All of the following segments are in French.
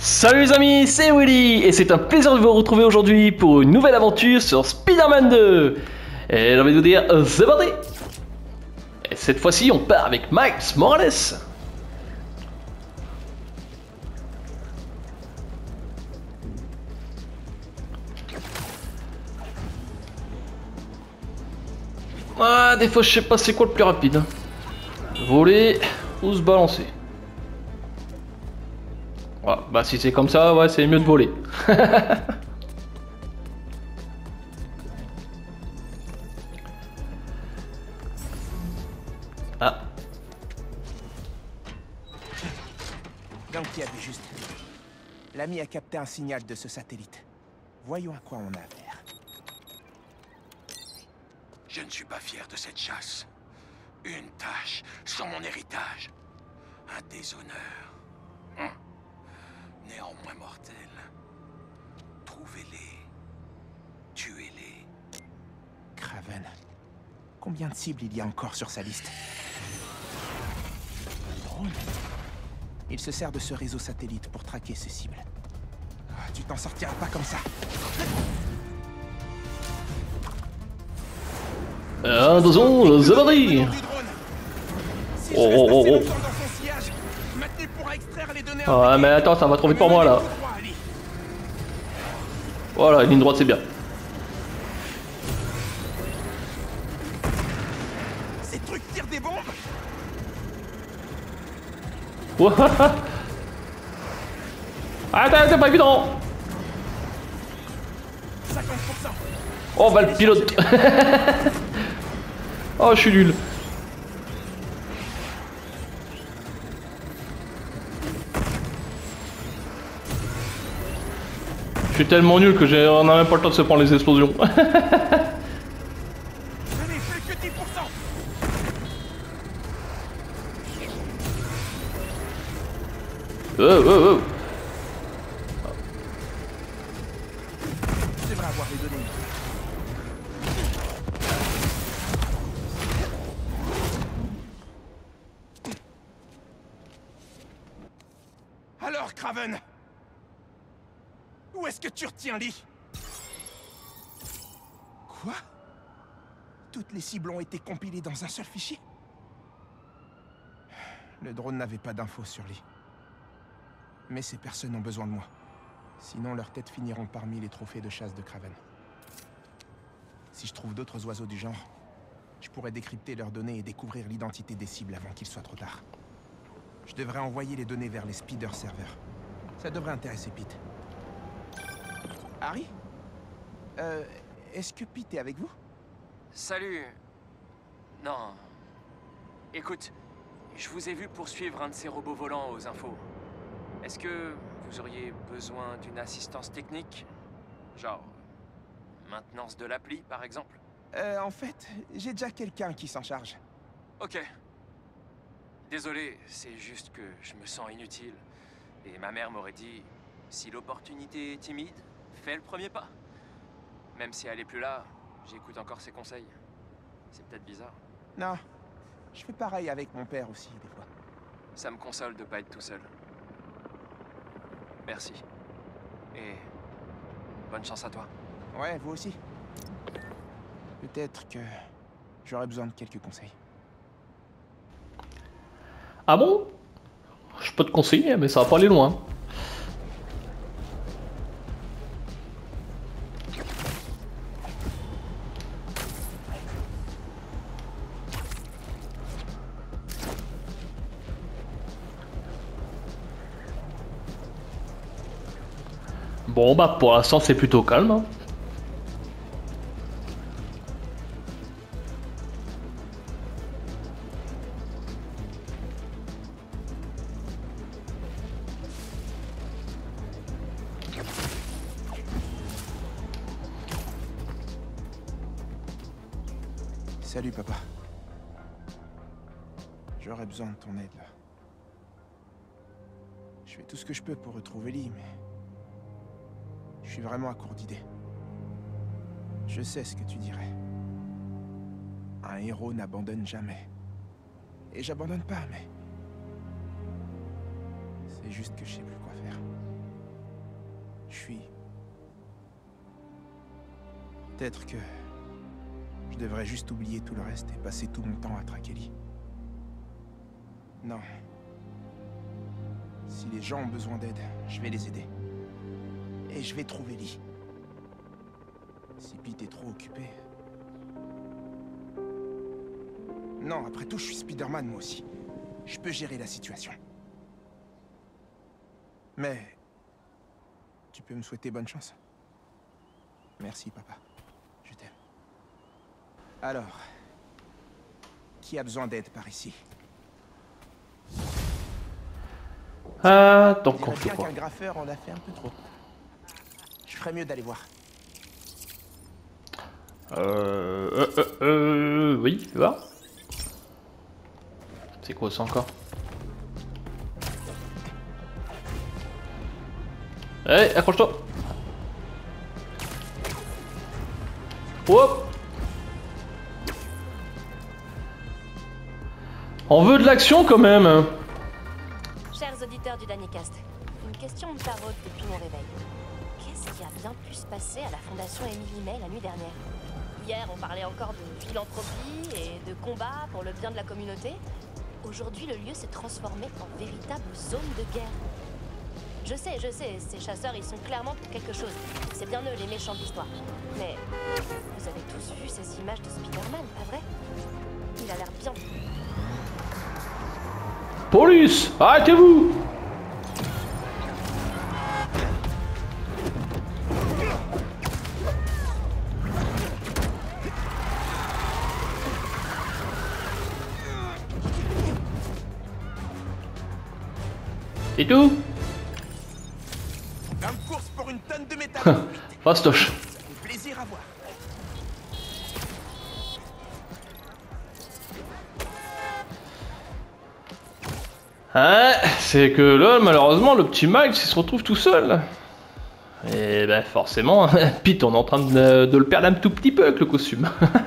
Salut les amis, c'est Willy et c'est un plaisir de vous retrouver aujourd'hui pour une nouvelle aventure sur Spider-Man 2. Et j'ai envie de vous dire, c'est parti. Et cette fois-ci, on part avec Miles Morales. Ah, des fois, je sais pas c'est quoi le plus rapide. Voler ou se balancer. Ah, bah si c'est comme ça, ouais, c'est mieux de voler. Ah. Donc il y avait juste. L'ami a capté un signal de ce satellite. Voyons à quoi on a affaire. Je ne suis pas fier de cette chasse. Une tâche sans mon héritage. Un déshonneur. Néanmoins mortel. Trouvez-les. Tuez-les. Kraven. Combien de cibles il y a encore sur sa liste? Un drone. Il se sert de ce réseau satellite pour traquer ses cibles. Ah, tu t'en sortiras pas comme ça. Attention, c'est parti. Oh. Ah mais attends, ça va trop vite pour moi là. Voilà, ligne droite c'est bien. Ces trucs tirent des bombes. Attends, c'est pas évident. 50%. Oh bah le pilote. Oh je suis nul. Je suis tellement nul que on a même pas le temps de se prendre les explosions. Allez, plus que 10%. Oh. Je devrais avoir les données. Alors, Kraven, où est-ce que tu retiens Lee? Quoi? Toutes les cibles ont été compilées dans un seul fichier? Le drone n'avait pas d'infos sur Lee. Mais ces personnes ont besoin de moi. Sinon, leurs têtes finiront parmi les trophées de chasse de Kraven. Si je trouve d'autres oiseaux du genre, je pourrais décrypter leurs données et découvrir l'identité des cibles avant qu'il soit trop tard. Je devrais envoyer les données vers les speeder serveurs. Ça devrait intéresser Pete. Harry? Est-ce que Pete est avec vous? Salut. Non. Écoute, je vous ai vu poursuivre un de ces robots volants aux infos. Est-ce que vous auriez besoin d'une assistance technique? Genre, maintenance de l'appli, par exemple? En fait, j'ai déjà quelqu'un qui s'en charge. Ok. Désolé, c'est juste que je me sens inutile. Et ma mère m'aurait dit, si l'opportunité est timide, fais le premier pas. Même si elle est plus là, j'écoute encore ses conseils. C'est peut-être bizarre. Non, je fais pareil avec mon père aussi, des fois. Ça me console de pas être tout seul. Merci. Et bonne chance à toi. Ouais, vous aussi. Peut-être que j'aurais besoin de quelques conseils. Ah bon? Je peux te conseiller, mais ça va pas aller loin. Bon bah pour l'instant c'est plutôt calme. Hein. Salut, papa. J'aurais besoin de ton aide, là. Je fais tout ce que je peux pour retrouver Lee, mais... je suis vraiment à court d'idées. Je sais ce que tu dirais. Un héros n'abandonne jamais. Et j'abandonne pas, mais... c'est juste que je sais plus quoi faire. Je suis... Peut-être que... Je devrais juste oublier tout le reste et passer tout mon temps à traquer Lee. Non. Si les gens ont besoin d'aide, je vais les aider. Et je vais trouver Lee. Si Pete est trop occupé... Non, après tout, je suis Spider-Man, moi aussi. Je peux gérer la situation. Mais... Tu peux me souhaiter bonne chance? Merci, papa. Je t'aime. Alors... Qui a besoin d'aide par ici? Ah, donc On on fait dirait bien quoi? qu'un graffeur en a fait un peu trop. Je ferais mieux d'aller voir. Oui, va. C'est quoi ça encore? Allez, accroche-toi. Hop. On veut de l'action quand même. Chers auditeurs du Danycast, une question me taraude depuis mon réveil. Qu'est-ce qui a bien pu se passer à la Fondation Emily May la nuit dernière? Hier, on parlait encore de philanthropie et de combat pour le bien de la communauté. Aujourd'hui, le lieu s'est transformé en véritable zone de guerre. Je sais, ces chasseurs, ils sont clairement pour quelque chose. C'est bien eux, les méchants de l'histoire. Mais vous avez tous vu ces images de Spider-Man, pas vrai? Il a l'air bien. Police, arrêtez-vous. C'est tout. Une course pour une tonne de métal. Fastoche. Ça fait plaisir à voir. Hein, c'est que là, malheureusement, le petit Miles, il se retrouve tout seul. Et ben forcément, Pete, on est en train de le perdre un tout petit peu avec le costume.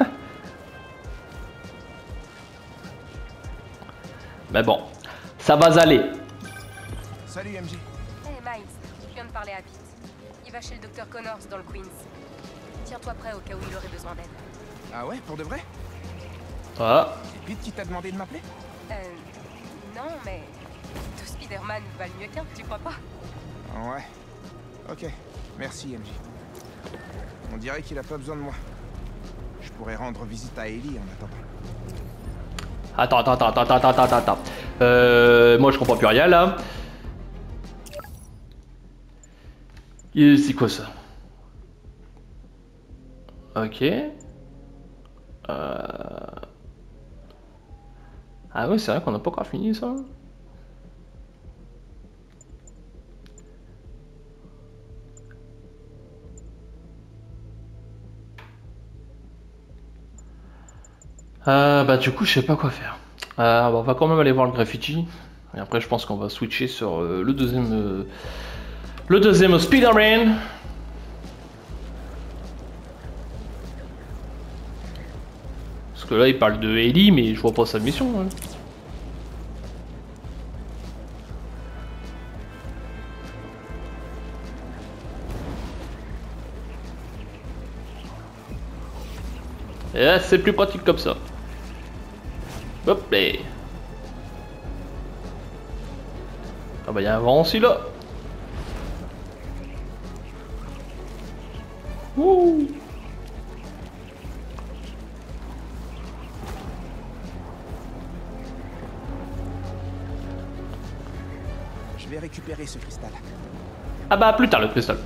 Mais bon, ça va aller. Salut MJ. Hey Miles, je viens de parler à Pete. Il va chez le docteur Connors dans le Queens. Tiens-toi prêt au cas où il aurait besoin d'aide. Ah ouais, pour de vrai? Voilà. C'est Pete qui t'a demandé de m'appeler? Non, mais... Deux Spider-Man valent mieux qu'un, tu crois pas? Ouais. Ok. Merci MJ. On dirait qu'il a pas besoin de moi. Je pourrais rendre visite à Ellie en attendant. Attends. Moi je comprends plus rien là. C'est quoi ça? Ok. Ah ouais, c'est vrai qu'on n'a pas encore fini ça. Bah du coup je sais pas quoi faire. On va quand même aller voir le graffiti. Et après je pense qu'on va switcher sur le deuxième Spider-Man. Parce que là il parle de Ellie mais je vois pas sa mission. Hein. Et là c'est plus pratique comme ça. Hop là. Ah bah y'a un vent aussi là. Wouh. Je vais récupérer ce cristal. Ah bah plus tard le cristal.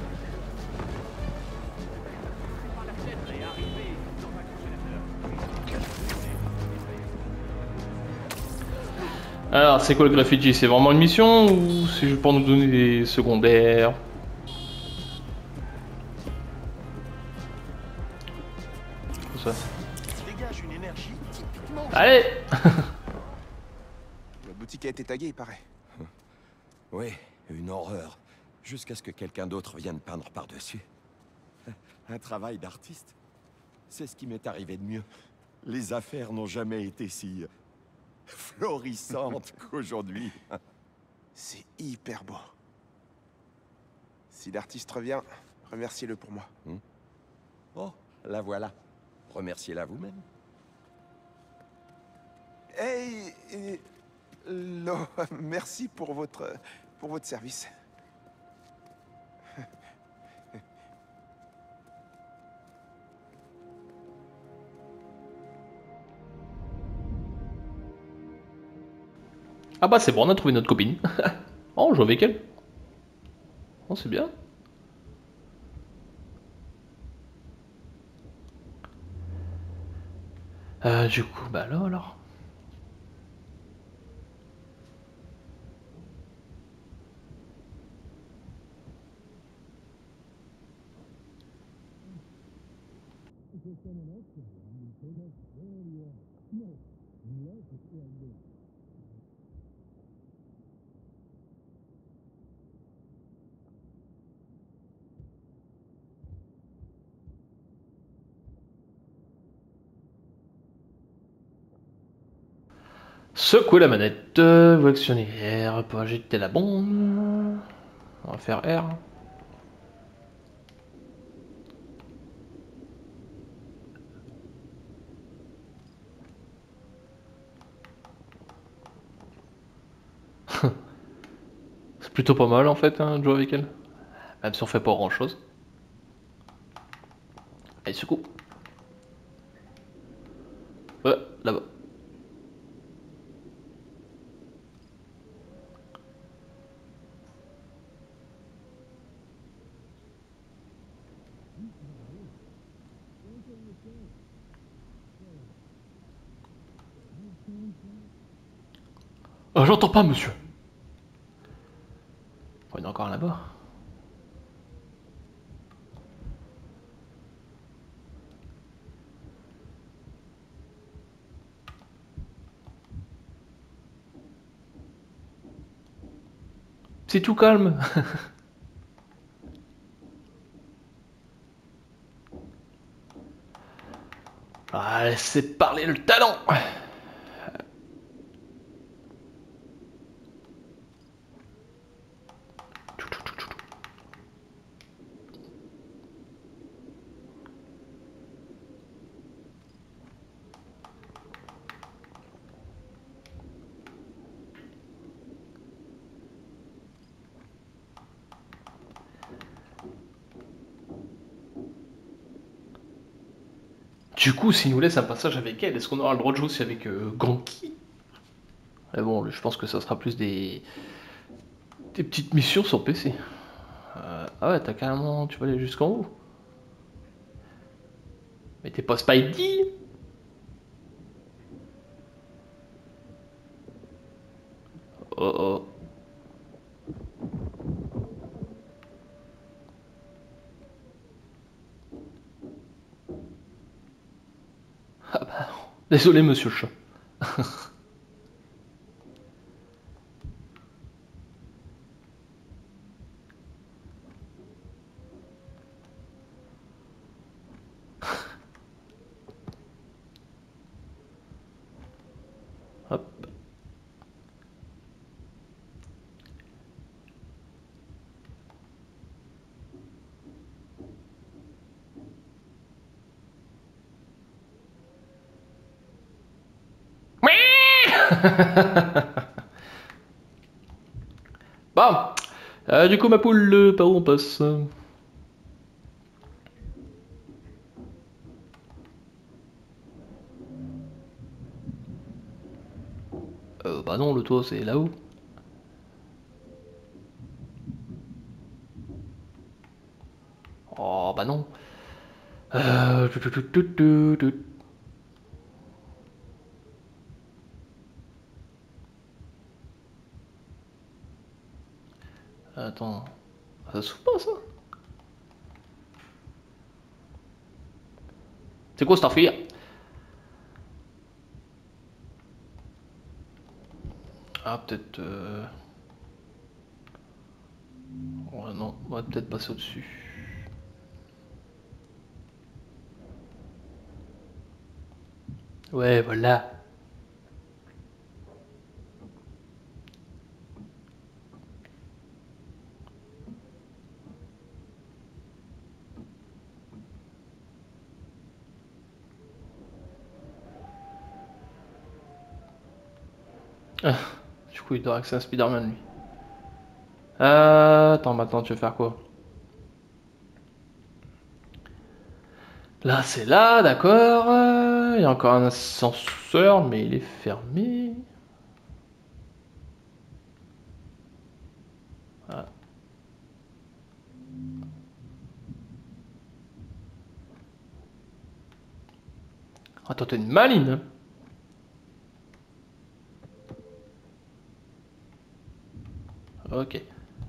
Alors c'est quoi le graffiti? C'est vraiment une mission ou c'est juste pour nous donner des secondaires? Ça. Dégage une énergie typiquement. Allez. La boutique a été taguée, il paraît. Oui, une horreur. Jusqu'à ce que quelqu'un d'autre vienne peindre par-dessus. Un travail d'artiste. C'est ce qui m'est arrivé de mieux. Les affaires n'ont jamais été si florissantes qu'aujourd'hui. C'est hyper beau. Si l'artiste revient, remerciez-le pour moi. Oh, la voilà. Remerciez-la vous-même. Hey, Lo, merci pour votre service. Ah bah c'est bon, on a trouvé notre copine. Oh, on joue avec elle. Oh, c'est bien. Du coup, bah là alors. Secouer la manette, vous actionnez R pour agiter la bombe. On va faire R. C'est plutôt pas mal en fait hein, de jouer avec elle. Même si on fait pas grand chose. Allez, secoue. Ouais, là-bas. J'entends pas, monsieur. Oh, il y en a encore un là-bas. C'est tout calme. Ah, laissez parler le talent. Du coup, s'il nous laisse un passage avec elle, est-ce qu'on aura le droit de jouer aussi avec Ganki? Mais bon, je pense que ça sera plus des petites missions sur PC. Ah ouais, t'as carrément... Tu vas aller jusqu'en haut. Mais t'es pas Spidey? Oh oh. Ah bah non. Désolé, monsieur le chat. Hop. Bon. Du coup, ma poule, par où on passe? Bah non, le toit, c'est là-haut. Oh, bah non. Tu, tu, tu, tu, tu, tu. Attends. Ça s'ouvre pas, ça? C'est quoi cette affaire? Ah, peut-être... Ouais, non, on va peut-être passer au-dessus. Ouais, voilà. Ah, du coup, il doit accéder à Spider-Man, lui. Attends, maintenant, tu veux faire quoi? Là, c'est là, d'accord. Il y a encore un ascenseur, mais il est fermé. Ah. Attends, t'es une maline, hein. Ok.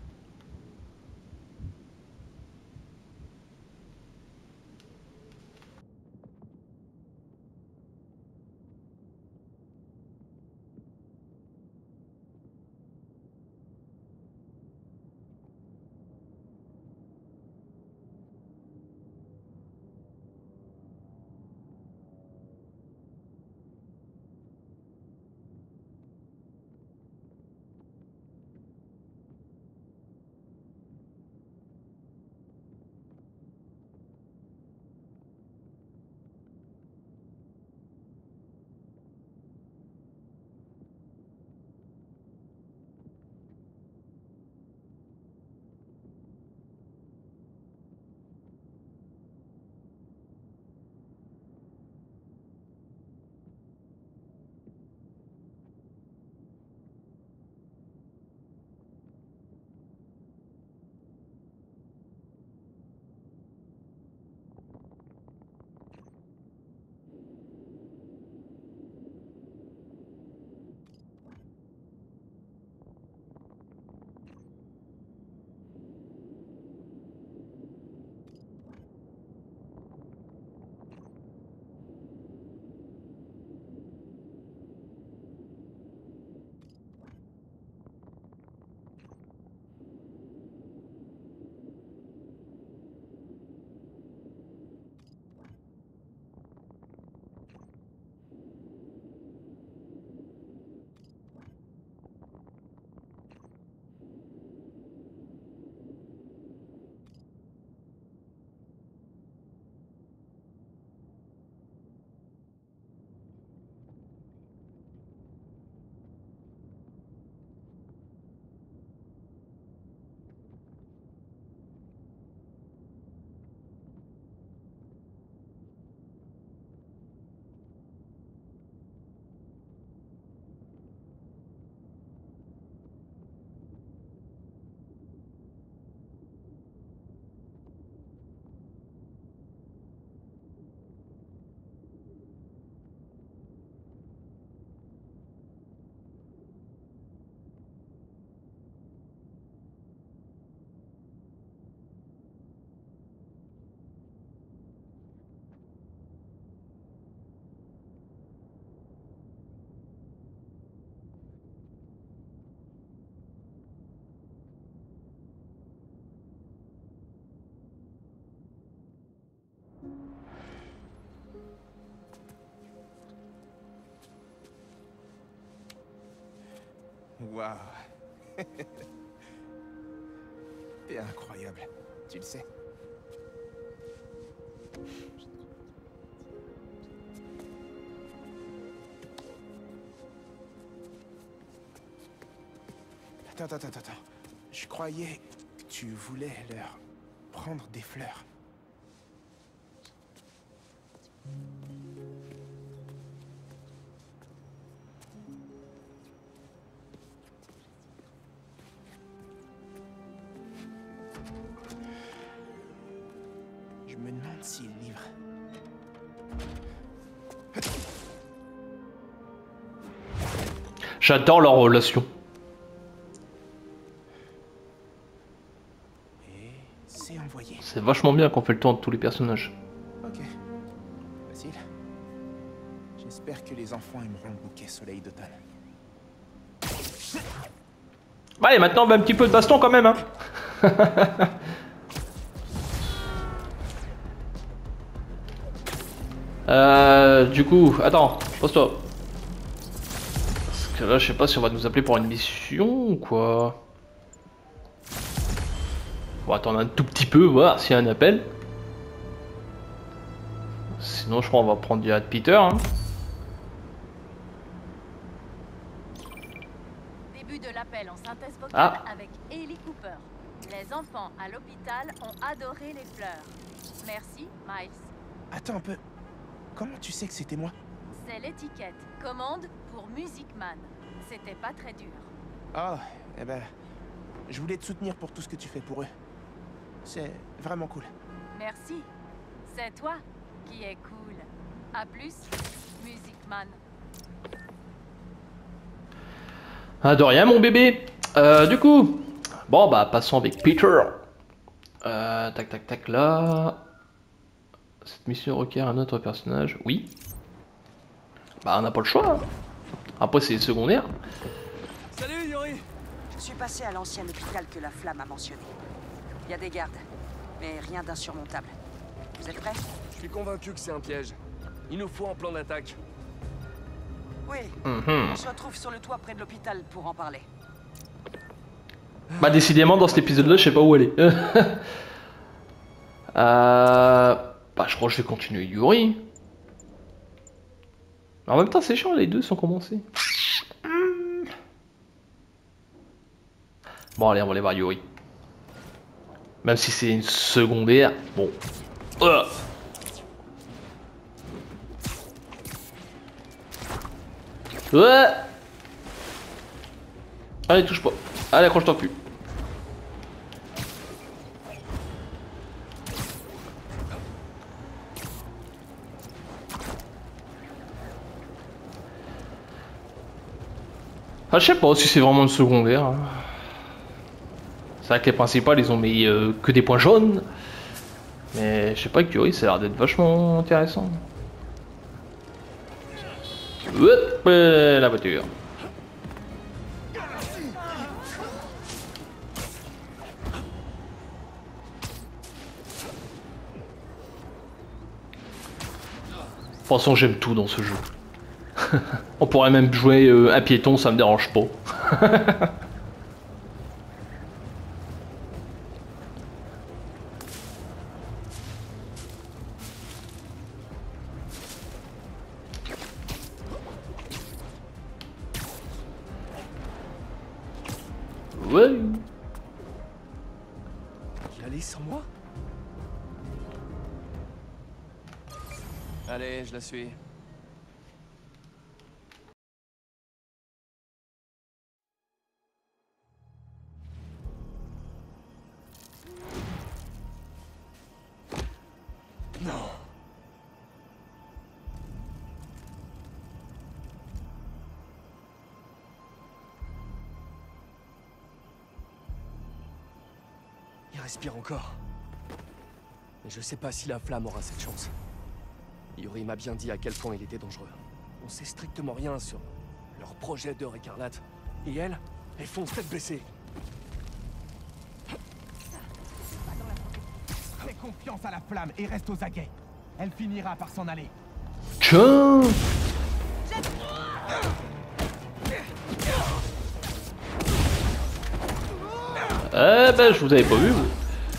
Waouh. T'es incroyable, tu le sais. Attends. Je croyais que tu voulais leur prendre des fleurs. Je me demande s'il livre. J'adore leur relation. Et c'est envoyé. C'est vachement bien qu'on fait le tour de tous les personnages. Ok. Facile. J'espère que les enfants aimeront le bouquet soleil d'automne. Allez, maintenant on va un petit peu de baston quand même, hein. Du coup, attends, pose-toi. Parce que là, je sais pas si on va nous appeler pour une mission ou quoi. On va attendre un tout petit peu, voir s'il y a un appel. Sinon, je crois qu'on va prendre du Hat Peter. Hein. Un test vocal Ah. avec Ellie Cooper. Les enfants à l'hôpital ont adoré les fleurs. Merci, Miles. Attends un peu. Comment tu sais que c'était moi? C'est l'étiquette. Commande pour Music Man. C'était pas très dur. Oh, eh ben... Je voulais te soutenir pour tout ce que tu fais pour eux. C'est vraiment cool. Merci. C'est toi qui est cool. À plus, Music Man. Ah, de rien, mon bébé. Du coup, bon, bah, passons avec Peter. Tac, tac, tac, là. Cette mission requiert un autre personnage. Oui. Bah, on n'a pas le choix. Hein. Après, c'est secondaire. Salut, Yuri. Je suis passé à l'ancien hôpital que la flamme a mentionné. Il y a des gardes, mais rien d'insurmontable. Vous êtes prêts? Je suis convaincu que c'est un piège. Il nous faut un plan d'attaque. Oui. Mhm. On se retrouve sur le toit près de l'hôpital pour en parler. Bah, décidément, dans cet épisode-là, je sais pas où aller. Bah, je crois que je vais continuer Yuri. En même temps, c'est chiant, les deux sont commencés. Bon, allez, on va aller voir Yuri. Même si c'est une secondaire, bon. Ouais. Allez, touche pas. Allez, accroche-toi plus. Ah, je sais pas si c'est vraiment une secondaire. Hein. C'est vrai que les principales, ils ont mis que des points jaunes. Mais je sais pas, Yuri, ça a l'air d'être vachement intéressant. Hop, la voiture. De toute façon, j'aime tout dans ce jeu. On pourrait même jouer un piéton, ça me dérange pas. Ouais. Y aller sans moi? Allez, je la suis. Non. Il respire encore. Mais je sais pas si la flamme aura cette chance. Yuri m'a bien dit à quel point il était dangereux. On sait strictement rien sur leur projet d'heure écarlate. Et elle fonce tête baissée. Fais confiance à la flamme et reste aux aguets. Elle finira par s'en aller. Tiens. Eh ben, je vous avais pas vu, vous.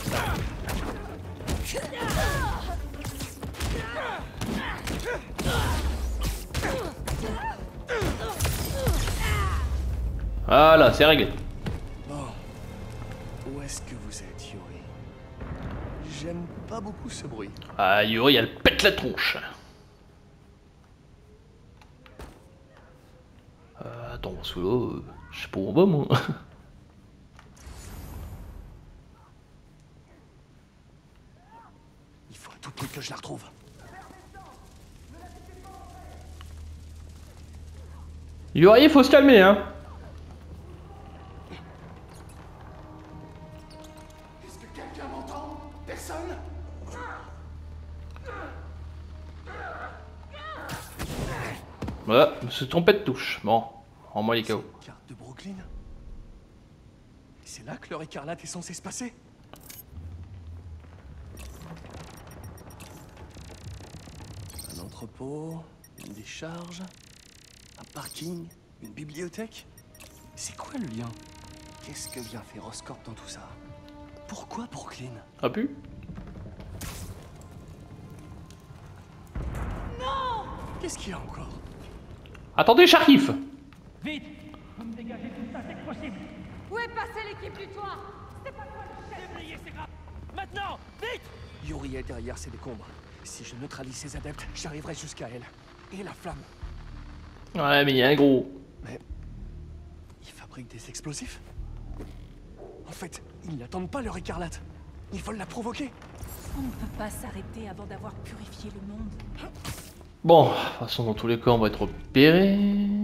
Voilà, c'est réglé. Bon. Où est-ce que vous êtes, Yuri? J'aime pas beaucoup ce bruit. Ah, Yuri, elle pète la tronche. Attends, parce que là, je sais pas où on va, moi. Il faut à tout prix que je la retrouve. Yuri, il faut se calmer, hein. Est-ce que quelqu'un m'entend? Personne? Voilà, se trompait de touche. Bon, en moi les KO. Carte de Brooklyn. Et c'est là que l'heure écarlate est censée se passer. Un entrepôt, une décharge, un parking, une bibliothèque. C'est quoi le lien? Qu'est-ce que vient faire Oscorp dans tout ça? Pourquoi Brooklyn? Ah pu? Qu'est-ce qu'il y a encore? Attendez, Sharif. Vite! Vous me dégagez tout ça dès que possible! Où est passée l'équipe du toit? C'est pas toi le chef. Déblayez ces grappes. Maintenant, vite! Yuri est derrière ces décombres. Si je neutralise ces adeptes, j'arriverai jusqu'à elle. Et la flamme. Ouais, mais il y a un gros. Mais... ils fabriquent des explosifs? En fait, ils n'attendent pas leur écarlate. Ils veulent la provoquer. On ne peut pas s'arrêter avant d'avoir purifié le monde. Bon, de toute façon, dans tous les cas, on va être repérés.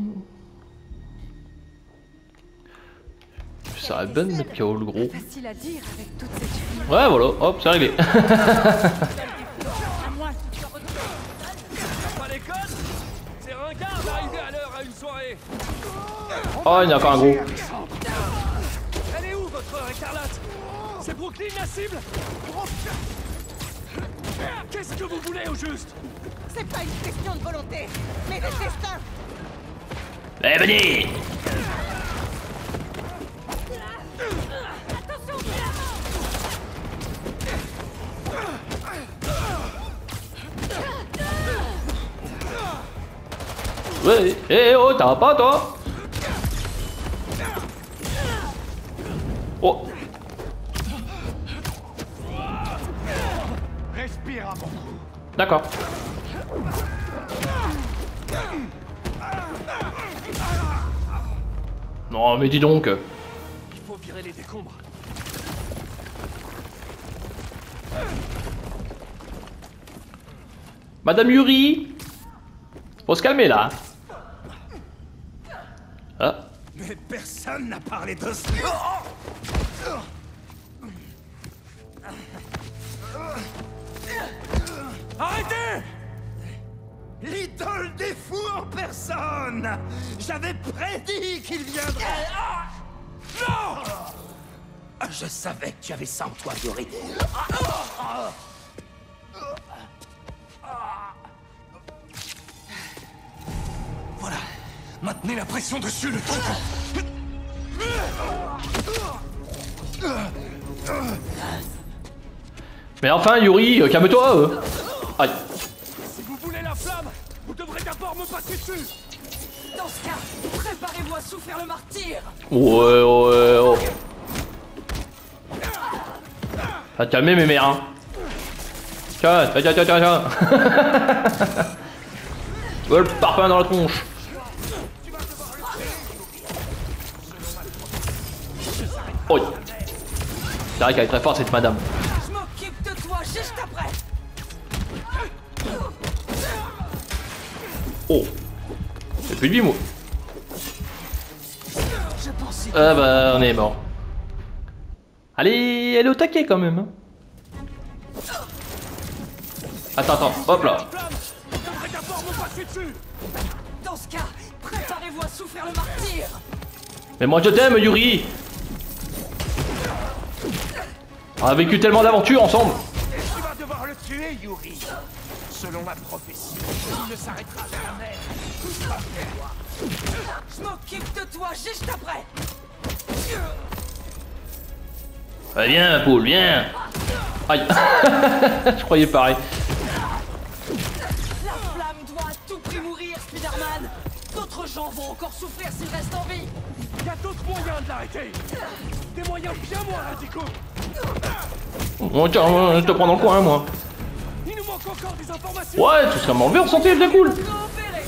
Ça aurait bien de mettre KO le gros. Facile à dire avec toute cette fumée. Ouais, voilà, hop, c'est réglé. Pas les codes? C'est ringard d'arriver à l'heure à une soirée. Oh, il y a encore un gros. Elle est où votre écarlate? C'est Brooklyn la cible? Qu'est-ce que vous voulez au juste? C'est pas une question de volonté, mais de destin. Eh, venez! Ouais, eh oh, t'as pas toi? Oh! Respire avant. D'accord. Non, mais dis donc. Il faut virer les décombres. Madame Yuri, faut se calmer là. Ah. Mais personne n'a parlé de ça. Arrêtez! L'idole des fous en personne. J'avais prédit qu'il viendrait. Non! Je savais que tu avais ça en toi, Yuri. Voilà. Maintenez la pression dessus le temps. Mais enfin, Yuri, calme-toi. Aïe. Si vous voulez la flamme, vous devrez d'abord me passer dessus. Dans ce cas, préparez-vous à souffrir le martyre. Ouais, ouais, oh. Ah, calmez mes mères, hein. Tiens, tiens, tiens, tiens, tiens. Ouais, le parpaing dans la tronche. Oh. C'est vrai qu'elle est très forte cette madame. Je m'occupe de toi juste après. Oh. J'ai plus de vie, moi. Je pensais. Ah bah, on est mort. Allez, elle est au taquet quand même. Hein. Attends, attends, hop là. Vous devrez d'abord me passer dessus. Dans ce cas, préparez-vous à souffrir le martyre. Mais moi je t'aime, Yuri. On a vécu tellement d'aventures ensemble. Tu vas devoir le tuer, Yuri. Selon ma prophétie, il ne s'arrêtera jamais. Je m'occupe de toi juste après. Viens, Paul, viens. Aïe. Je croyais pareil. La flamme doit à tout prix mourir, Spider-Man. D'autres gens vont encore souffrir s'ils restent en vie. Il y a d'autres moyens de l'arrêter. Des moyens bien moins radicaux. Oh, tiens, je te prends dans le coin, moi. Il nous manque encore des informations. Ouais, tout serait m'enlever, on sentait bien cool. Coopérez.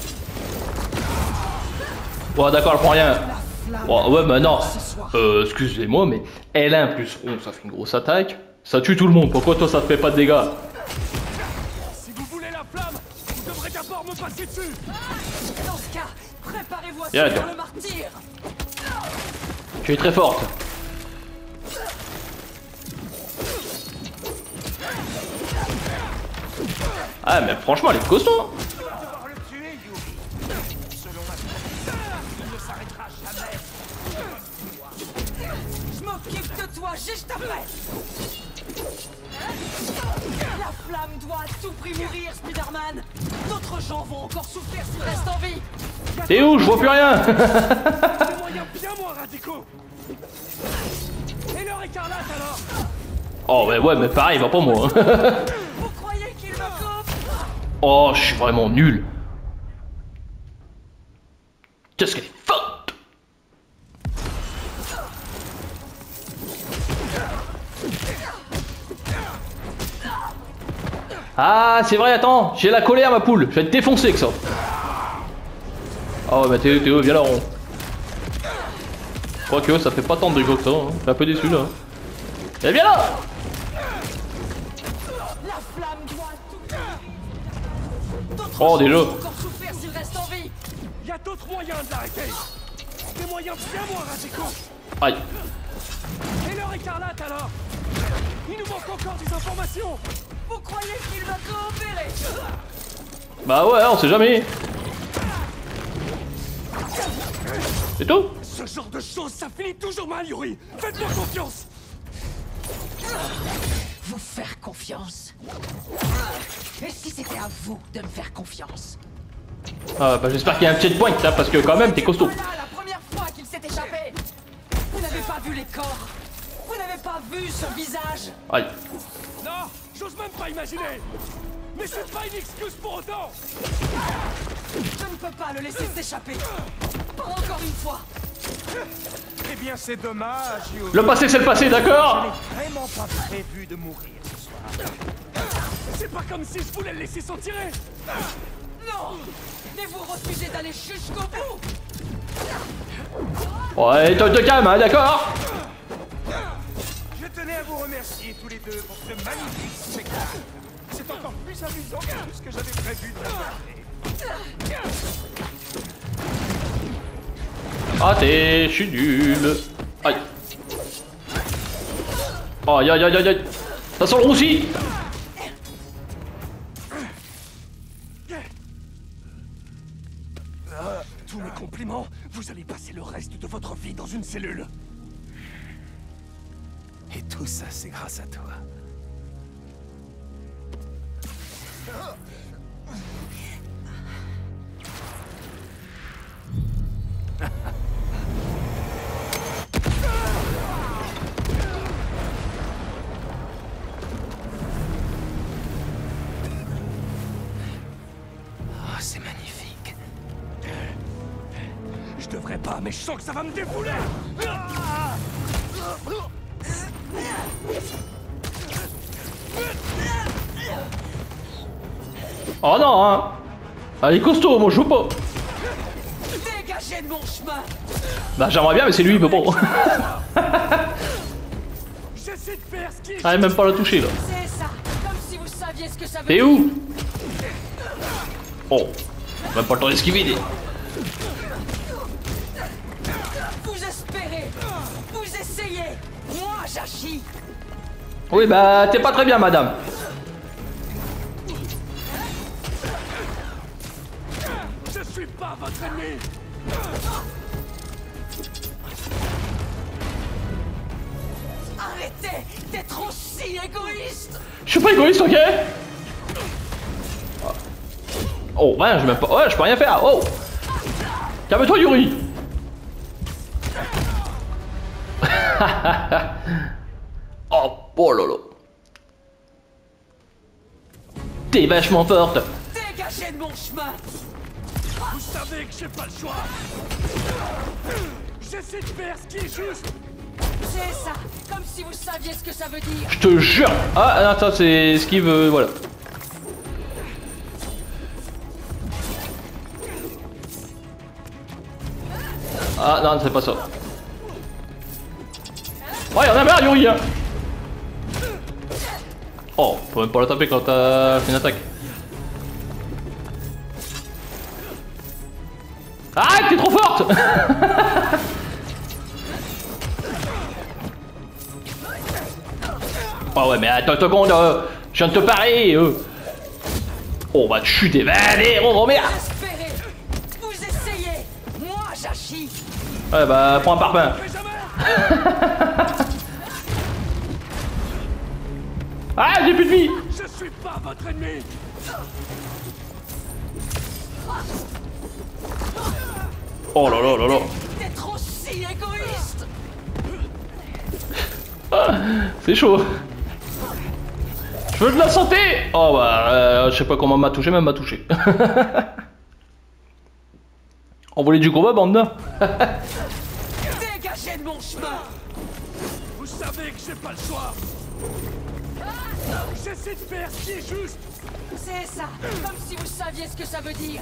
Ouais, d'accord, elle prend rien. Oh, ouais, bah non. Excusez-moi, mais L1 plus 11, ça fait une grosse attaque. Ça tue tout le monde. Pourquoi toi, ça te fait pas de dégâts? Si vous voulez la flamme, vous devrez d'abord me passer dessus. Dans ce cas, préparez-vous à Viens, souffrir attends. le martyre. Tu es très forte. Ah, mais franchement, elle est costaud. Hein. Tu vas devoir le tuer, Yuri. Selon ma prophétie, il ne s'arrêtera jamais. Je m'occupe de toi juste après. La flamme doit à tout prix mourir, Spider-Man. D'autres gens vont encore souffrir s'ils restent en vie. T'es où? Je vois plus rien. Des moyens bien moins radicaux. Et leur écarlate alors. Oh, mais ouais, mais pareil, va pas moi. Vous croyez qu'il me coupe? Oh, je suis vraiment nul. Qu'est-ce qu'elle est forte. Ah, c'est vrai, attends, j'ai la colère, ma poule. Je vais te défoncer avec ça. Ah ouais, bah Théo, viens là, rond. Quoique, ça fait pas tant de dégâts que ça. Hein. Je suis un peu déçu là. Et viens là. Oh, déjà. Il y a d'autres moyens de l'arrêter. Des moyens bien moins radicaux. Aïe. Et l'heure écarlate alors? Il nous manque encore des informations. Vous croyez qu'il va coopérer? Bah ouais, on sait jamais. C'est tout? Ce genre de choses, ça finit toujours mal, Yuri. Faites-moi confiance. Vous faire confiance? Et si c'était à vous de me faire confiance? Ah bah j'espère qu'il y a un checkpoint là, parce que quand même t'es costaud. Voilà la première fois qu'il s'est échappé. Vous n'avez pas vu les corps. Vous n'avez pas vu son visage. Aïe. Non, j'ose même pas imaginer. Mais c'est pas une excuse pour autant. Je ne peux pas le laisser s'échapper. Pas encore une fois. Eh bien, c'est dommage, Yuri. Le passé c'est le passé, d'accord? Je n'ai vraiment pas prévu de mourir ce soir. C'est pas comme si je voulais le laisser s'en tirer. Non. Mais vous refusez d'aller jusqu'au bout. Ouais, te calme, hein, d'accord? Je tenais à vous remercier tous les deux pour ce magnifique spectacle. C'est encore plus amusant que tout ce que j'avais prévu de faire. Ah je suis nul. Aïe. Aïe aïe aïe aïe aïe. Ça sent le roussi. Tous mes compliments, vous allez passer le reste de votre vie dans une cellule. Et tout ça, c'est grâce à toi. Oh, c'est magnifique. Je devrais pas, mais je sens que ça va me défouler. Oh non, hein. Allez, costaud, moi je veux pas. Dégagez de mon chemin. Bah j'aimerais bien, mais c'est lui, il peut pas. J'essaie de faire ce qui est... Ah, même pas la toucher là. C'est ça. Comme si vous saviez ce que ça veut T'es dire. où? Oh, même pas le temps d'esquiver. Vous espérez. Vous essayez. Moi, j'agis. Oui, bah t'es pas très bien, madame. Je suis pas votre ennemi. Arrêtez d'être aussi égoïste. Je suis pas égoïste, ok? Oh, ouais, je même pas. Ouais, je peux rien faire. Oh! Calme-toi, Yuri! Oh là là! T'es vachement forte! Dégagez de mon chemin. Vous savez que j'ai pas le choix. J'essaie de faire ce qui est juste. C'est ça. Comme si vous saviez ce que ça veut dire. Je te jure! Ah, non, ça c'est ce qu'il veut. Voilà. Ah non, c'est pas ça. Ouais, y'en a marre, Yuri! Hein. Oh, faut même pas la taper quand t'as fait une attaque. Ah, t'es trop forte! Oh ouais, mais attends une seconde, je viens de te parer. Oh bah je suis dévalé, oh merde! Espérez. Vous essayez. Moi, j'agis. Ouais bah prends un parpaing. Ah, j'ai plus de vie! Je suis pas votre ennemi. Oh là là là là! D'être aussi égoïste. C'est chaud! Je veux de la santé! Oh bah, je sais pas comment m'a touché, même m'a touché. Envoler du combat, bande là. Dégagez de mon chemin. Vous savez que j'ai pas le choix. J'essaie de faire ce qui est juste. C'est ça. Comme si vous saviez ce que ça veut dire.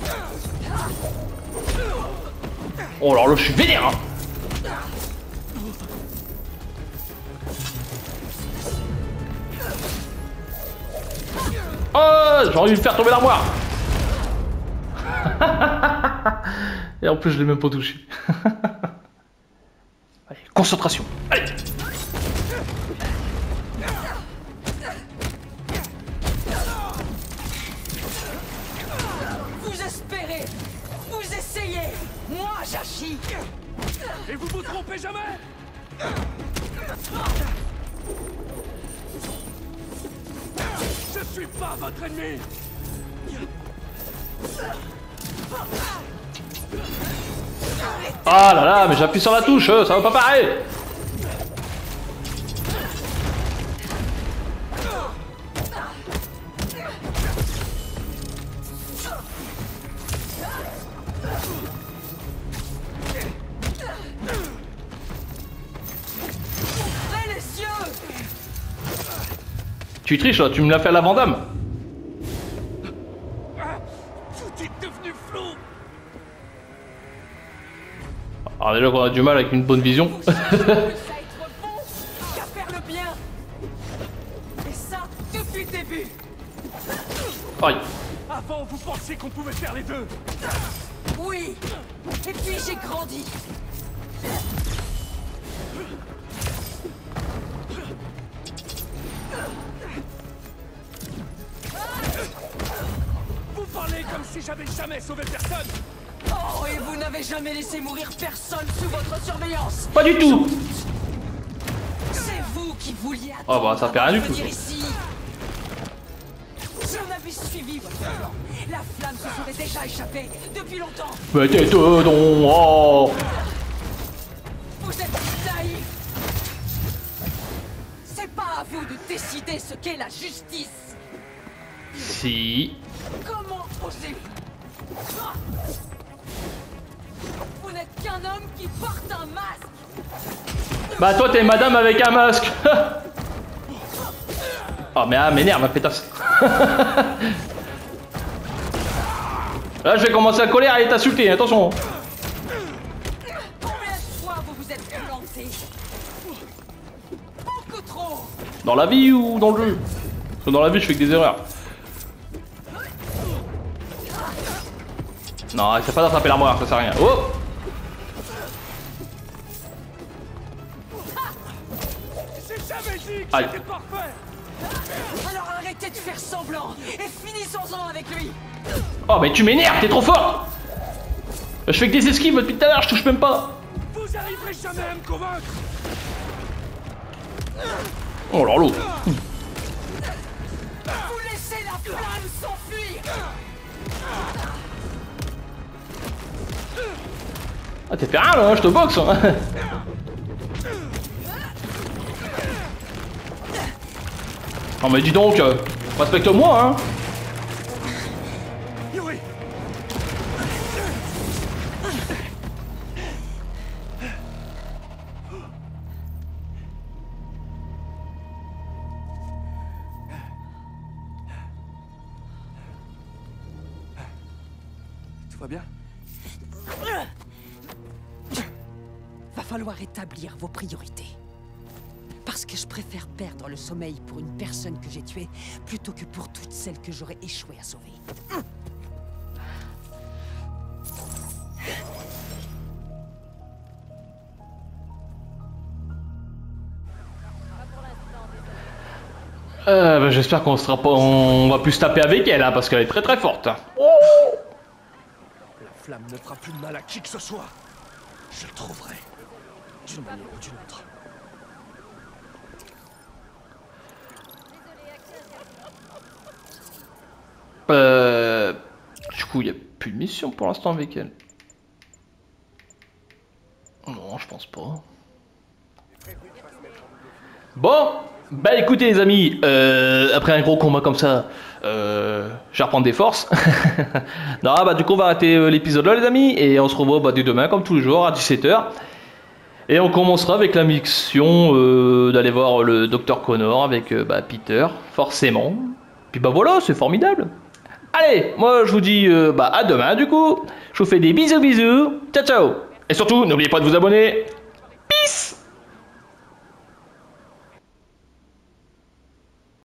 Oh alors là, je suis vénère, hein. Oh, j'aurais dû le faire tomber l'armoire. Et en plus, je l'ai même pas touché. Allez, concentration. Allez. Vous espérez. Vous essayez. Moi, j'agis. Et vous vous trompez jamais. Je suis pas votre ennemi. Ah là là, mais j'appuie sur la touche, ça va pas pareil. Ouvrez les yeux. Tu triches là, tu me l'as fait à la Vandame. Tout est devenu flou. Alors déjà qu'on a du mal avec une bonne vision. Ça être bon qu'à faire le bien. Et ça, depuis le début. Aïe. Avant, vous pensiez qu'on pouvait faire les deux. Oui. Et puis j'ai grandi. Vous parlez comme si j'avais jamais sauvé personne. Oh, et vous n'avez jamais laissé mourir personne sous votre surveillance. Pas du tout. C'est vous qui vouliez attendre. Ah bah ça fait rien du avant de tout. venir ici. Si on avait suivi votre plan, la flamme se serait déjà échappée depuis longtemps. Mais t'es dedans. Oh. Vous êtes naïfs. C'est pas à vous de décider ce qu'est la justice. Si. Comment osez-vous? Vous n'êtes qu'un homme qui porte un masque. Bah toi t'es madame avec un masque. Oh mais ah m'énerve ma pétasse. Là je vais commencer à colère et t'insulter, attention. Combien de fois vous vous êtes planté? Beaucoup trop. Dans la vie ou dans le jeu? Parce que dans la vie je fais que des erreurs. Non, c'est pas d'attraper l'armoire, ça sert à rien. Oh! J'ai jamais dit que Aïe. c'était parfait. Alors arrêtez de faire semblant et finissons-en avec lui. Oh mais tu m'énerves, t'es trop fort! Je fais que des esquives depuis tout à l'heure, je touche même pas. Vous arriverez jamais à me convaincre. Oh là l'autre. Vous laissez la flamme s'enfuir. Ah t'es fait rien là, je te boxe. Hein. Non mais dis donc, respecte-moi hein. Yuri. Tout va bien? Va falloir établir vos priorités. Parce que je préfère perdre le sommeil pour une personne que j'ai tuée plutôt que pour toutes celles que j'aurais échoué à sauver. Bah, j'espère qu'on sera pas, on va plus se taper avec elle hein, parce qu'elle est très très forte. La flamme ne fera plus de mal à qui que ce soit. Je le trouverai. D'une manière ou d'une autre. Du coup, il n'y a plus de mission pour l'instant avec elle. Non, je pense pas. Bon, bah écoutez les amis, après un gros combat comme ça, je vais reprendre des forces. Non, bah du coup on va arrêter l'épisode là les amis, et on se revoit bah, dès demain comme tous les jours à 17 h. Et on commencera avec la mission d'aller voir le docteur Connor avec Peter, forcément. Puis bah voilà, c'est formidable. Allez, moi je vous dis à demain du coup. Je vous fais des bisous bisous. Ciao ciao. Et surtout, n'oubliez pas de vous abonner.